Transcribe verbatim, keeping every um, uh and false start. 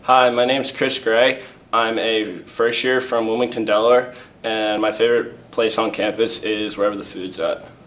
Hi, my name's Chris Gray. I'm a first year from Wilmington, Delaware, and my favorite place on campus is wherever the food's at.